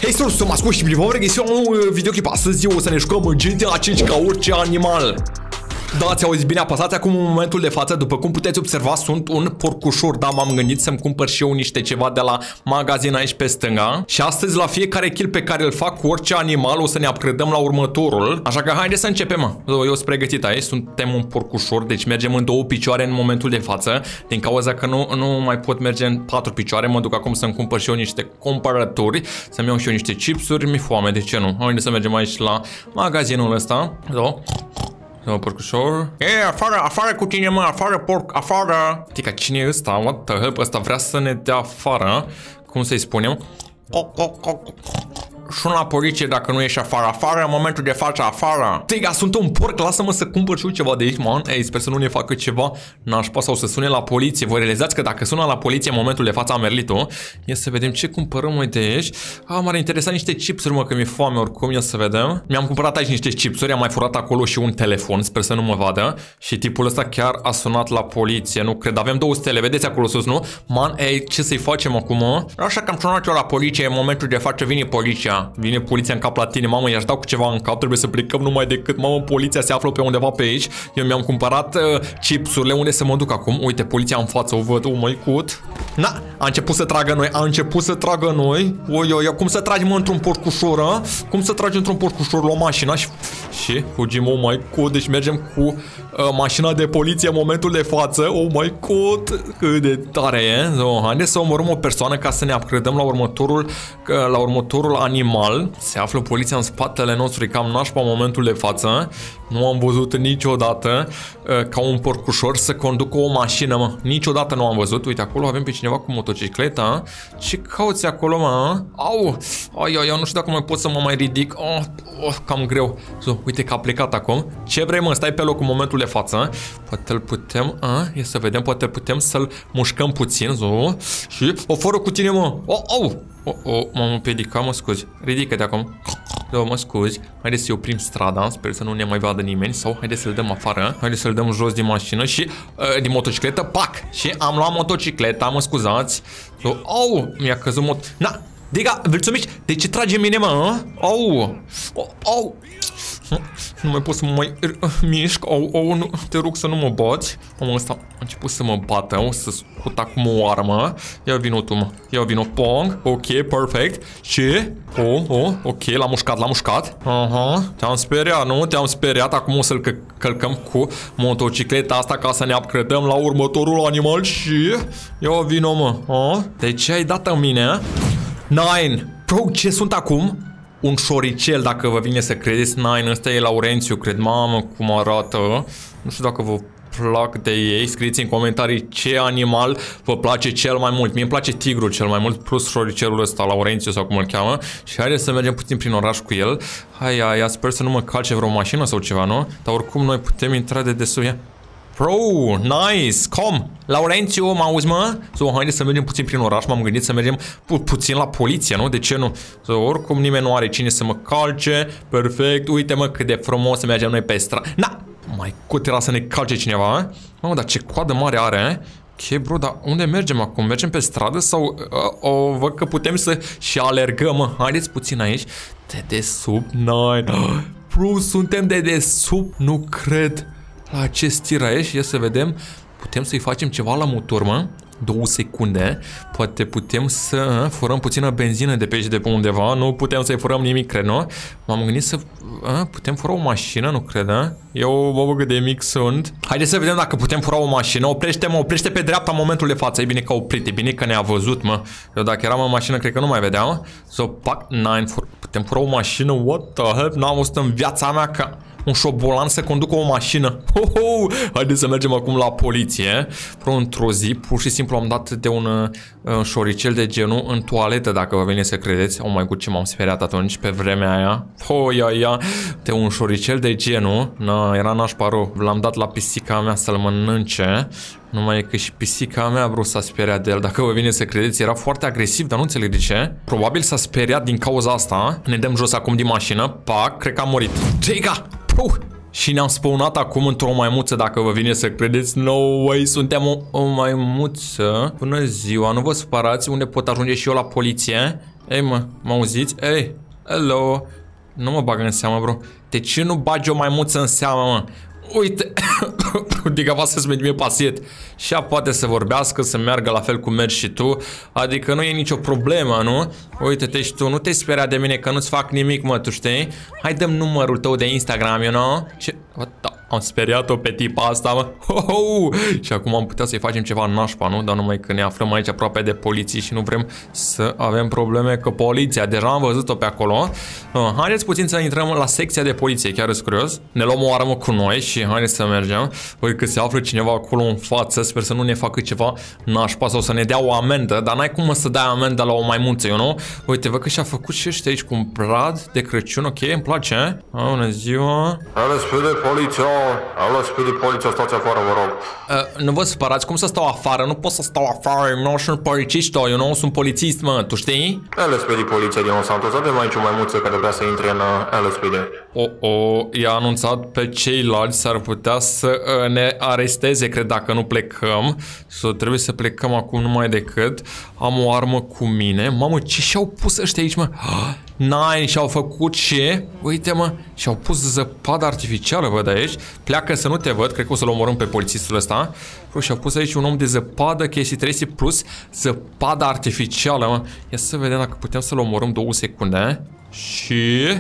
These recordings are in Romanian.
Hei, sunt ascult și v-am regăsit un videoclip. Astăzi o să ne jucăm GTA 5 ca orice animal. Da, ați auzit bine, apăsați acum în momentul de față. După cum puteți observa, sunt un porcușor. Da, m-am gândit să-mi cumpăr și eu niște ceva de la magazin aici pe stânga. Și astăzi, la fiecare kill pe care îl fac cu orice animal, o să ne upgradăm la următorul. Așa că haideți să începem, mă. Eu sunt pregătit aici, suntem un porcușor. Deci mergem în 2 picioare în momentul de față. Din cauza că nu mai pot merge în 4 picioare. Mă duc acum să-mi cumpăr și eu niște cumpărături. Să-mi iau și eu niște chipsuri. Mi-e foame, de ce nu? Haideți să mergem aici la magazinul ăsta. Porcușor. Afară cu tine, mă, afară, porc, afară. Tica, cine e ăsta? What the hell? Ăsta vrea să ne dea afară. Cum să-i spunem? Sună la poliție dacă nu ieși afară. Afară, în momentul de față, afară. Tica, sunt un porc, lasă-mă să cumpăr și eu ceva de aici, man. Ei, sper să nu ne facă ceva nașpa sau să sune la poliție. Voi realizați că dacă sună la poliție în momentul de față, am merlit-o. Ia să vedem ce cumpărăm noi de aici. M-ar interesa niște chipsuri, mă, că mi-e foame oricum. Ia să vedem. Mi-am cumpărat aici niște chipsuri, am mai furat acolo și un telefon, sper să nu mă vadă. Și tipul ăsta chiar a sunat la poliție, nu cred. Avem 2 stele, vedeți acolo sus, nu? Man, ei, ce să-i facem acum? Așa că am sunat eu la poliție, în momentul de față vine poliția. Vine poliția în cap la tine, mamă, i-aș dau cu ceva în cap, trebuie să plecăm numai decât, mamă, poliția se află pe undeva pe aici. Eu mi-am cumpărat chipsurile, unde să mă duc acum? Uite, poliția în față, o văd, oh my god. Na, a început să tragă noi, Oi, cum să tragi, mă, într-un porcușor, a? Cum să tragi într-un porcușor la mașina și fugim, oh my god, deci mergem cu mașina de poliție în momentul de față, oh my god, cât de tare e. Haideți să omorâm o persoană ca să ne upgradăm la următorul animal. Se află poliția în spatele nostru, e cam nașpa în momentul de față. Nu am văzut niciodată ca un porcușor să conducă o mașină, mă. Niciodată nu am văzut. Uite, acolo avem pe cineva cu motocicleta. Ce cauți acolo, mă? Au! Eu nu știu dacă mai pot să mă mai ridic. Cam greu. Uite că a plecat acum. Ce vrei, mă? Stai pe loc în momentul de față. Poate îl putem... Ia să vedem, poate putem să-l mușcăm puțin. Și... fără cu tine, mă! M-am împiedicat, mă scuzi. Ridică-te acum. Mă scuzi. Haideți să oprim strada. Sper să nu ne mai vadă nimeni. Sau haideți să-l dăm afară. Haideți să-l dăm jos din mașină și... din motocicletă. Pac! Și am luat motocicleta, mă scuzați. Mi-a căzut Na! Diga, mulțumiți. De ce trage mine, mă? Nu mai pot să mă mai mișc. Nu, te rog să nu mă bați. Omul ăsta a început să mă bată. O să scot acum o armă. Ia vino tu, mă. Ia vino, pong. Ok, perfect. Ce? Ok, l-am mușcat. Te-am speriat, nu? Te-am speriat. Acum o să-l călcăm cu motocicleta asta ca să ne upgradăm la următorul animal și... Ia vino, mă. De ce ai dat în mine? Nine. Bro, ce sunt acum? Un șoricel, dacă vă vine să credeți. Nine, ăsta e Laurențiu, cred. Mamă, cum arată. Nu știu dacă vă plac de ei. Scrieți în comentarii ce animal vă place cel mai mult. Mie îmi place tigrul cel mai mult, plus șoricelul ăsta, Laurențiu sau cum îl cheamă. Și haideți să mergem puțin prin oraș cu el. Hai, sper să nu mă calce vreo mașină sau ceva, nu? Dar oricum noi putem intra de desuia. Bro, nice, Laurențiu, mă auzi, mă? Haideți să mergem puțin prin oraș. M-am gândit să mergem puțin la poliție, nu? De ce nu? Oricum nimeni nu are cine să mă calce. Perfect, uite, mă, cât de frumos mergem noi pe stradă. Mai cât era să ne calce cineva, Mamă, dar ce coadă mare are, Ok, bro, dar unde mergem acum? Mergem pe stradă sau... văd că putem să și alergăm, mă. Haideți puțin aici. De desubt, bro, suntem de desubt, nu cred. La acest tir aici, ia să vedem. Putem să-i facem ceva la motor, mă. 2 secunde. Poate putem să furăm puțină benzină de pe aici de pe undeva. Nu putem să-i furăm nimic, cred, nu? M-am gândit să... putem fura o mașină, nu cred, Eu vă cât de mic sunt. Haideți să vedem dacă putem fura o mașină. Oprește-mă, oprește pe dreapta în momentul de față. E bine că a oprit, e bine că ne-a văzut, mă. Eu dacă eram în mașină, cred că nu mai vedeam. Putem fura o mașină? What the hell? N-am văzut în viața mea că... un șobolan să conducă o mașină. Haideți să mergem acum la poliție. Într-o zi, pur și simplu am dat de un șoricel de genul în toaletă, dacă vă vine să credeți. Oh my god, ce m-am speriat atunci, pe vremea aia. De un șoricel de genul. Era nașpa rău. L-am dat la pisica mea să-l mănânce. Numai că și pisica mea a vrut să speriat de el. Dacă vă vine să credeți, era foarte agresiv, dar nu înțeleg de ce. Probabil s-a speriat din cauza asta. Ne dăm jos acum din mașină. Pac, cred că a murit. Giga! Și ne-am spawnat acum într-o maimuță, dacă vă vine să credeți. No way, suntem o maimuță. Bună ziua, nu vă supărați, unde pot ajunge și eu la poliție? Ei, mă auziți? Ei, hello. Nu mă bag în seamă, bro. De ce nu bagi o maimuță în seamă, mă? Uite, adică va să-ți mie pacient. Și ea poate să vorbească, să meargă la fel cum mergi și tu. Adică nu e nicio problemă, nu? Uite-te și tu, nu te speria de mine că nu-ți fac nimic, mă, tu știi? Hai dăm numărul tău de Instagram, you know? Și... am speriat-o pe tipa asta, mă. Și acum am putea să-i facem ceva nașpa, nu? Dar numai că ne aflăm aici aproape de poliție și nu vrem să avem probleme cu poliția. Deja am văzut-o pe acolo. Haideți puțin să intrăm la secția de poliție, chiar sunt curios. Ne luăm o armă cu noi și haideți să mergem. Uite că se află cineva acolo în față, sper să nu ne facă ceva nașpa sau să ne dea o amendă, dar n-ai cum să dai amendă la o maimunță, you know? Uite, văd că și-a făcut și ăștia aici cu un brad de Crăciun, ok, îmi place. Bună ziua. Alo, spune poliția, stați afară, vă rog. Nu vă supărați, cum să stau afară? Nu pot să stau afară, nu sunt polițist, eu nu sunt polițist, mă, tu știi? LSPD, poliția din Los Santos, avem aici o maimuță care vrea să intre în LSPD. I-a anunțat pe ceilalți, s-ar putea să ne aresteze, cred, dacă nu plecăm. Trebuie să plecăm acum numai decât. Am o armă cu mine. Mamă, ce și-au pus ăștia aici, mă? Nine, și-au făcut și... Uite, mă, și-au pus zăpadă artificială, văd aici. Pleacă să nu te văd, cred că o să-l omorâm pe polițistul ăsta. Și-au pus aici un om de zăpadă, chestii 3 plus zăpadă artificială, mă. Ia să vedem dacă putem să-l omorâm 2 secunde. Și...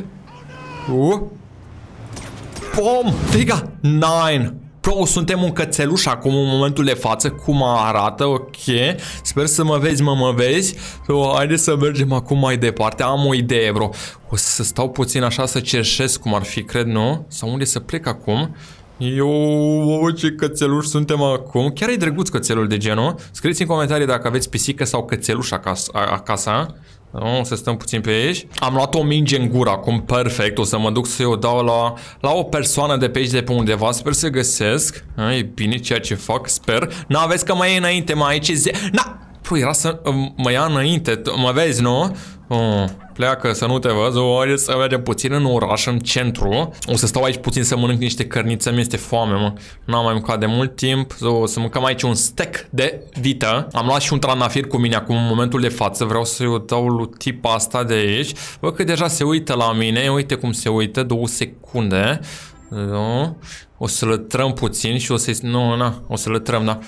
Bom! Diga! Nine! Bro, suntem un cățeluș acum în momentul de față, cum arată, ok. Sper să mă vezi, mă vezi. Haide să mergem acum mai departe. Am o idee, bro. O să stau puțin așa să cerșesc cum ar fi, cred, nu? Sau unde să plec acum? Ce cățeluș suntem acum. Chiar e drăguț cățelul de genul. Scrieți în comentarii dacă aveți pisică sau cățeluș acasă. O să stăm puțin pe aici. Am luat o minge în gură acum, perfect. O să mă duc să o dau la o persoană de pe aici, de pe undeva. Sper să găsesc. E bine ceea ce fac, sper. N-aveți că mă iei înainte, mă aici Na! Păi era să mă ia înainte. Mă vezi, nu? Pleacă să nu te văd. Haideți să mergem puțin în oraș, în centru. O să stau aici puțin să mănânc niște cărniță. Mi-este foame, mă. N-am mai mâncat de mult timp. O să mâncăm aici un steak de vită. Am luat și un trandafir cu mine acum în momentul de față. Vreau să-i o dau lui tipa asta de aici. Văd că deja se uită la mine. Uite cum se uită. 2 secunde. O să lătrăm puțin și o să-i... o să lătrăm, da.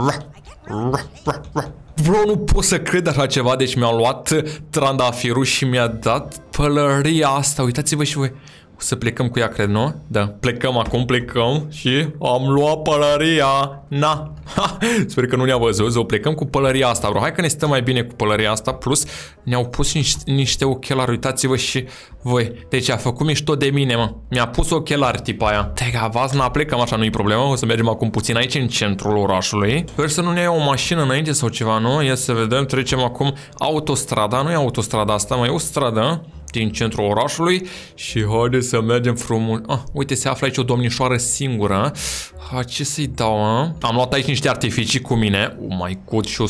Bro, nu pot să cred așa ceva, deci mi-a luat trandafirul și mi-a dat pălăria asta, uitați-vă și voi. O să plecăm cu ea, cred, nu? Da, plecăm acum, plecăm și am luat pălăria. Na, sper că nu ne-a văzut, o plecăm cu pălăria asta, bro. Hai că ne stăm mai bine cu pălăria asta, plus ne-au pus niște ochelari, uitați-vă și voi. Deci a făcut mișto de mine, mă. Mi-a pus ochelari tipa aia. Tega, vazna, plecăm așa, nu-i problemă. O să mergem acum puțin aici în centrul orașului. Sper să nu ne ia o mașină înainte sau ceva, nu? Ia să vedem, trecem acum autostrada, nu e autostrada asta, mai e o stradă din centrul orașului și haide să mergem frumos. Uite, se află aici o domnișoară singură. Ce să-i dau, Am luat aici niște artificii cu mine. Oh my god, și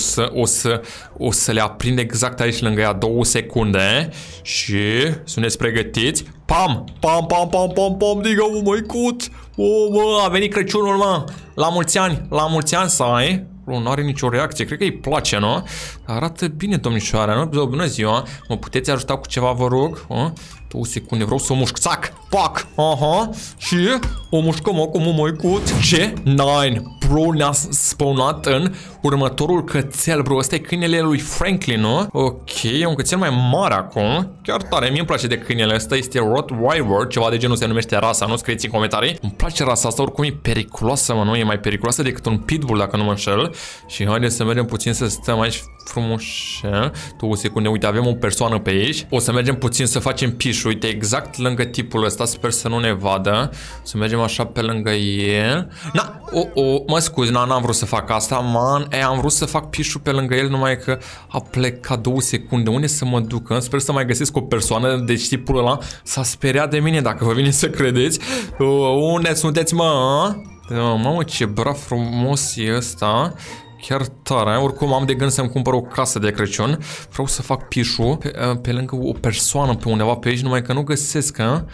o să le aprind exact aici lângă ea 2 secunde. Și sunteți pregătiți? Pam, pam, pam, pam, pam, pam, diga, oh my god. Mă, a venit Crăciunul, mă. La mulți ani să ai. Nu are nicio reacție, cred că îi place, nu? Arată bine, domnișoara, nu? Bună ziua, mă puteți ajuta cu ceva, vă rog? 2 secunde, vreau să o mușc, țac, pac, și o mușcăm acum, oh my god. Ce? Nine, bro, ne-a spawnat în următorul cățel, bro, ăsta e câinele lui Franklin, nu? Ok, e un cățel mai mare acum, chiar tare, mie îmi place de câinele ăsta, este Rottweiler, ceva de genul se numește rasa, nu? Scrieți în comentarii. Îmi place rasa asta, oricum e periculoasă, mă, nu? E mai periculoasă decât un pitbull, dacă nu mă înșel. Și haideți să mergem puțin să stăm aici frumușel. 2 secunde, uite, avem o persoană pe aici. O să mergem puțin să facem piș, uite, exact lângă tipul ăsta, sper să nu ne vadă. Să mergem așa pe lângă el. Mă scuzi, n-am vrut să fac asta, man. Am vrut să fac pișul pe lângă el, numai că a plecat 2 secunde. Unde să mă duc? Sper să mai găsesc o persoană, deci tipul ăla s-a speriat de mine, dacă vă vine să credeți. Unde sunteți, mă? Mamă, ce brav frumos e ăsta. Chiar tare, oricum am de gând să-mi cumpăr o casă de Crăciun. Vreau să fac pișul pe lângă o persoană pe undeva pe aici, numai că nu găsesc,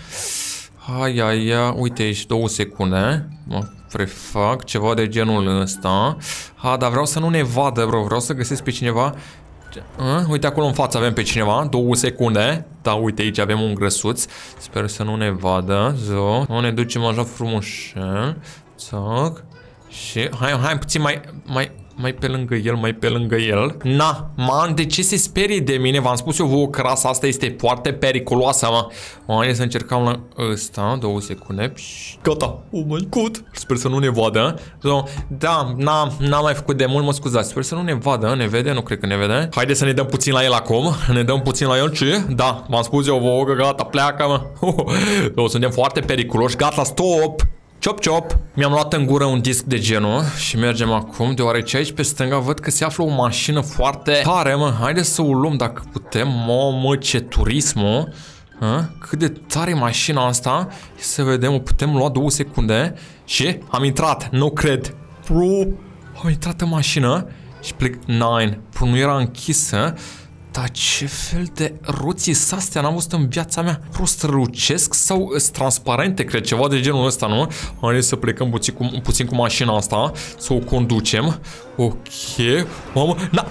uite aici 2 secunde. Mă prefac ceva de genul ăsta. Dar vreau să nu ne vadă, bro, vreau să găsesc pe cineva Uite acolo în față avem pe cineva, 2 secunde. Da, uite aici avem un grăsuț. Sper să nu ne vadă. Nu ne ducem așa frumușel. Țoc. Și hai puțin mai pe lângă el, mai pe lângă el. Na, man, de ce se sperie de mine? V-am spus eu vouă că rasa asta este foarte periculoasă, mă. Hai să încercăm la ăsta, 2 secunde. Gata, oh my god. Sper să nu ne vadă. Da, n-am mai făcut de mult, mă scuzați. Sper să nu ne vadă, ne vede? Nu cred că ne vede. Haide să ne dăm puțin la el acum. Ne dăm puțin la el, ce? Da, v-am spus eu vouă că gata, pleacă, mă. Suntem foarte periculoși, gata, stop. Ciop, ciop. Mi-am luat în gură un disc de genul și mergem acum, deoarece aici pe stânga văd că se află o mașină foarte tare, mă. Haideți să o luăm dacă putem. Mamă, ce turismul. Cât de tare e mașina asta. Să vedem, o putem lua 2 secunde. Și am intrat, nu cred. Bro, am intrat în mașină și plec. 9. Bro, nu era închisă. Dar ce fel de roții sunt astea? N-am văzut în viața mea. Prost strălucesc sau sunt transparente, cred, ceva de genul ăsta, nu? Haideți să plecăm puțin cu mașina asta, să o conducem. Ok. Mamă, na!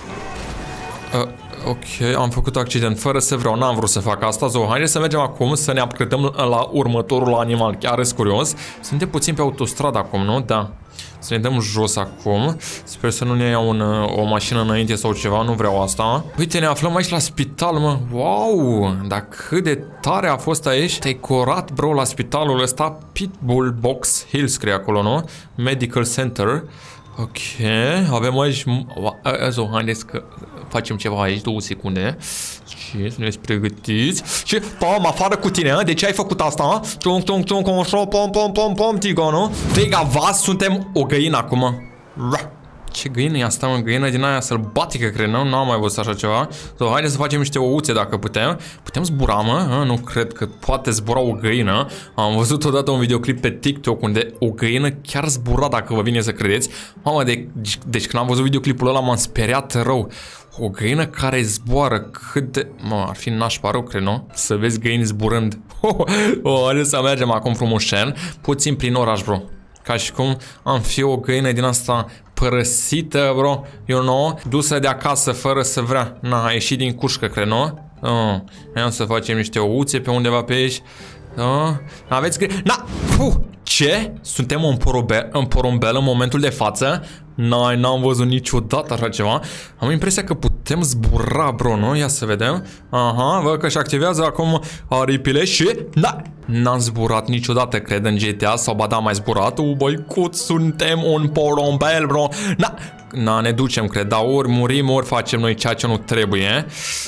Ok, am făcut accident fără să vreau, n-am vrut să fac asta. Haideți să mergem acum să ne upgradăm la următorul animal. Chiar sunt curios. Suntem puțin pe autostradă acum, nu? Da. Să ne dăm jos acum. Sper să nu ne ia o mașină înainte sau ceva, nu vreau asta. Uite, ne aflăm aici la spital, mă. Wow, dar cât de tare a fost aici. Te-ai corat, bro, la spitalul ăsta. Pitbull Box Hill scrie acolo, nu? Medical Center. Ok, avem aici. Haideți că facem ceva aici, 2 secunde. Și sunteți pregătiți. Și pom, afară cu tine, de ce ai făcut asta? Tung, tung, tung, pom, tigonu. Tega vas, suntem o găină acum. Ce găină e asta, mă? Găină din aia sălbatică, cred, nu? N-am mai văzut așa ceva. Haideți să facem niște ouțe dacă putem. Putem zbura, mă? Nu cred că poate zbura o găină. Am văzut odată un videoclip pe TikTok unde o găină chiar zbura, dacă vă vine să credeți. Mamă, deci când am văzut videoclipul ăla m-am speriat rău. O găină care zboară, cât de... Mă, ar fi nașpa rău, cred, nu? Să vezi găini zburând. Haideți să mergem acum frumușen, puțin prin oraș, bro. Ca și cum am fi o găină din asta părăsită, bro, you know, dusă de acasă fără să vrea. Na, a ieșit din cușcă, cred, nu? Hai să facem niște ouțe pe undeva pe aici. Aveți grijă. Na! Ce? Suntem în porumbel în momentul de față? N-am văzut niciodată așa ceva. Am impresia că putem zbura, bro, nu? Ia să vedem. Aha, văd că și activează acum aripile și... N-am zburat niciodată, cred, în GTA sau ba da, mai zburat. Băicut, suntem un porumbel, bro. Ne ducem, cred, dar ori murim, ori facem noi ceea ce nu trebuie.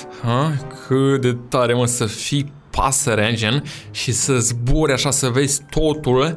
Cât de tare, mă, să fii pasăre, gen, și să zburi așa, să vezi totul.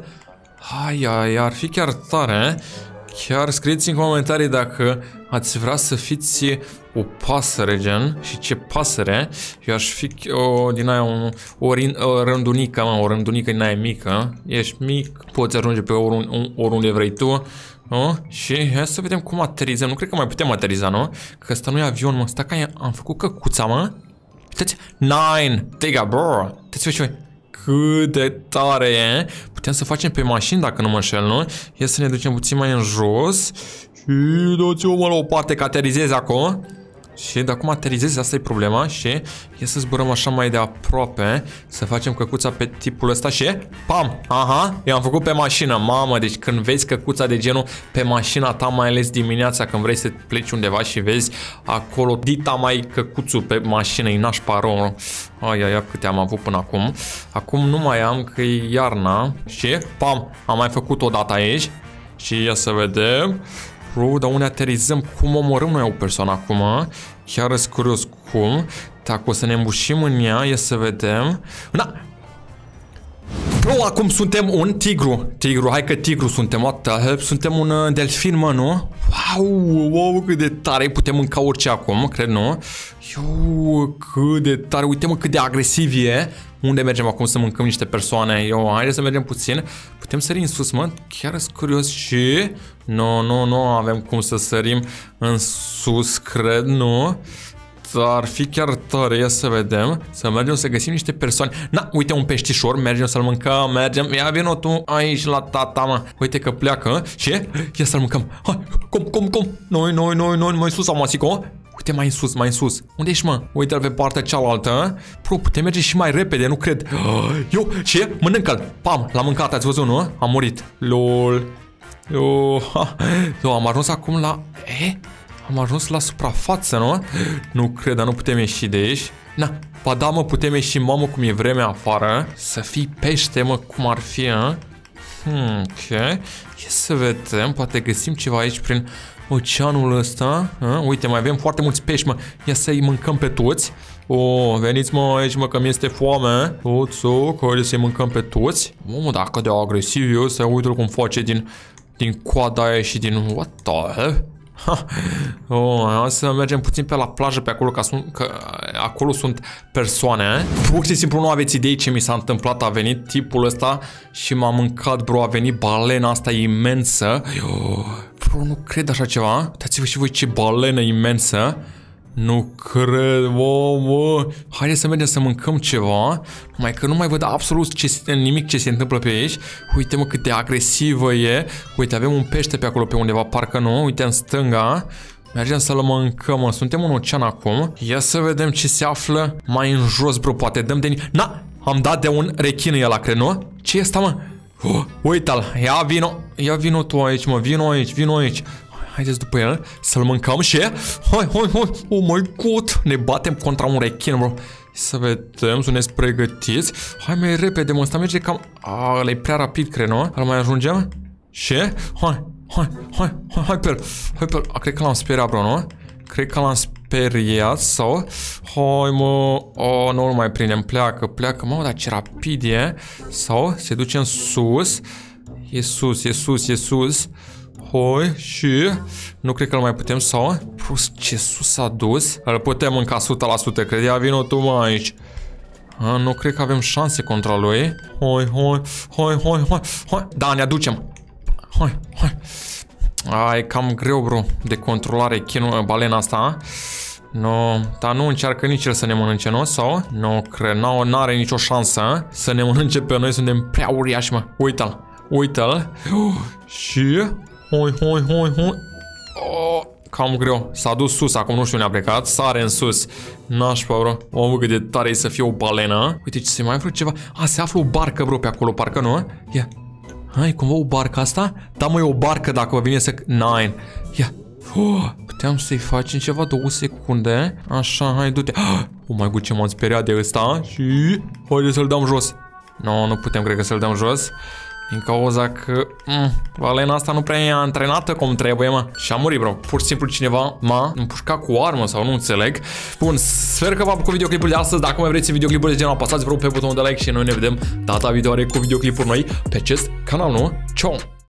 Ar fi chiar tare. Chiar scrieți în comentarii dacă ați vrea să fiți o pasăre, gen, și ce pasăre. Eu aș fi din aia o rândunică, mă, o rândunică din aia mică. Ești mic, poți ajunge pe oriunde vrei tu. Și hai să vedem cum aterizăm. Nu cred că mai putem ateriza, nu? Că ăsta nu e avion, mă. Stai că am făcut căcuța, mă. Uitați, 9, tega, bro. Uitați-vă și cât de tare e. Putem să facem pe mașini dacă nu mă înșel, nu? Ia să ne ducem puțin mai în jos. Și dați-o-mă la o parte că aterizez acum. Și de acum aterizezi, asta e problema. Și ia să zburăm așa mai de aproape. Să facem căcuța pe tipul ăsta și pam, aha, i-am făcut pe mașină. Mamă, deci când vezi căcuța de genul pe mașina ta, mai ales dimineața când vrei să pleci undeva și vezi acolo dita mai căcuțul pe mașină, e nașpa rău. Ai, câte am avut până acum. Acum nu mai am, că e iarna. Și pam, am mai făcut o dată aici. Și ia să vedem. Dar unde aterizăm? Cum omorâm noi o persoană acum? Chiar sunt curios cum. Dacă o să ne îmbușim în ea, ia să vedem. Acum suntem un tigru, hai că tigru suntem. What the hell? Suntem un delfin, mă, nu? Wow, cât de tare. Putem mânca orice acum, cred, nu? Cât de tare. Uite, mă, cât de agresiv e. Unde mergem acum să mâncăm niște persoane? Haideți să mergem puțin. Putem sări în sus, mă? Chiar sunt curios și... Nu avem cum să sărim în sus, cred, nu? Ar fi chiar tare, ia să vedem. Să mergem să găsim niște persoane. Uite un peștișor, mergem să-l mâncăm. Mergem, ia vino tu aici la tata, mă. Uite că pleacă și ia să-l mâncăm. Hai, cum? Noi, mai sus, amasico. Uite, mai în sus, mai în sus. Unde ești, mă? Uite-l pe partea cealaltă. Bro, putem merge și mai repede, nu cred. Eu, ce? Mănâncă-l. Pam, l-am mâncat, ați văzut, nu? A murit. LOL. Am ajuns acum la... Am ajuns la suprafață, nu? Nu cred, dar nu putem ieși de aici. Na, ba da, mă, putem ieși, mamă, cum e vremea afară. Să fii pește, mă, cum ar fi, ok. Ia să vedem, poate găsim ceva aici prin oceanul ăsta. Uite, mai avem foarte mulți pești, mă. Ia să-i mâncăm pe toți. Veniți, mă, aici, mă, că mi-este foame. Toți, haideți să-i mâncăm pe toți. Mamă, dacă de agresiv eu, să uite cum face din coada aia și din... What the hell? Să mergem puțin pe la plajă pe acolo, că acolo sunt persoane. Pur și simplu nu aveți idei ce mi s-a întâmplat. A venit tipul ăsta și m-a mâncat, bro. A venit balena asta imensă. Bro, nu cred așa ceva. Uitați-vă și voi ce balenă imensă. Nu cred, bă. Haideți să mergem să mâncăm ceva. Numai că nu mai văd absolut nimic ce se întâmplă pe aici. Uite, mă, cât de agresivă e. Uite, avem un pește pe acolo pe undeva, parcă nu. Uite, în stânga. Mergem să-l mâncăm, mă. Suntem în ocean acum. Ia să vedem ce se află mai în jos, bro. Poate dăm de... Na! Am dat de un rechin ăla, cred, nu? Ce e asta, mă? Uite-l. Ia vino tu aici, mă. Vino aici. Haideți după el să-l mâncăm și... Hai, oh my god. Ne batem contra un rechin, bro. Să vedem, sunteți pregătiți. Hai mai repede, mă, ăsta merge cam... ăla-i prea rapid, cred, nu? Îl mai ajungem? Și? Hai pe el. Cred că l-am speriat, bro, nu? Cred că l-am speriat sau... Hai, mă... nu-l mai prindem, pleacă. Mă, dar ce rapid e. Sau se duce în sus. E sus. Hoi, și nu cred că îl mai putem sau... Ce sus s-a dus. Îl putem mânca 100%, cred. Ia vino tu, mă, aici. Nu cred că avem șanse contra lui. Hai. Da, ne aducem. Hai. E cam greu, bro, de controlare balena asta. No, dar nu încearcă nici el să ne mănânce, nu? Sau? Nu cred, n-are nicio șansă să ne mănânce pe noi, suntem prea uriași, mă. Uite-l. Și... Hoi. Cam greu. S-a dus sus, acum nu știu unde a plecat. Sare în sus. Nașpa, bro. Omul, cât de tare e să fie o balenă. Uite ce se mai află ceva. Se află o barcă, bro, pe acolo, parcă nu? Ia. Hai, cumva o barcă asta? Da, mă, e o barcă dacă vă vine să... Nine. Ia. Puteam să-i facem ceva 2 secunde. Așa, hai, du-te. Oh my god, ce m-am speriat de ăsta. Și... haide să-l dăm jos. Nu putem, cred că să-l dăm jos. Din cauza că balena asta nu prea e antrenată cum trebuie, mă. Și a murit, bro. Pur și simplu cineva m-a împușcat cu o armă sau nu înțeleg. Bun, sper că v-a plăcut videoclipul de astăzi. Dacă mai vreți videoclipuri de genul, apăsați, bro, pe butonul de like și noi ne vedem data viitoare cu videoclipuri noi pe acest canal, nu? Ciao!